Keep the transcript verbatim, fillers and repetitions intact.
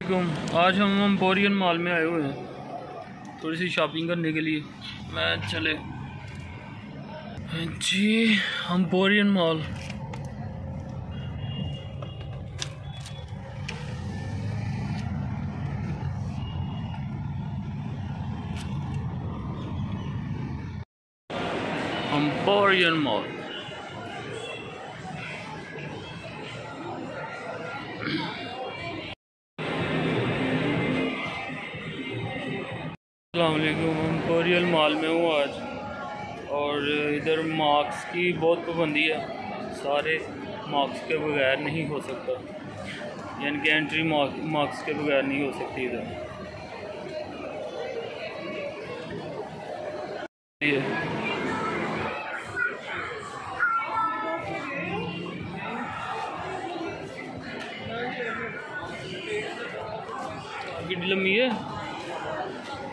वालेकुम। आज हम एम्पोरियम मॉल में आए हुए हैं थोड़ी सी शॉपिंग करने के लिए। मैं चले जी एम्पोरियम मॉल। एम्पोरियम मॉल अस्सलामुअलैकुम। एम्पोरियल मॉल में हूँ आज और इधर मार्क्स की बहुत पाबंदी है। सारे मार्क्स के बगैर नहीं हो सकता, यानी कि एंट्री मार्क्स के बगैर नहीं हो सकती इधर। ये कितनी लंबी है?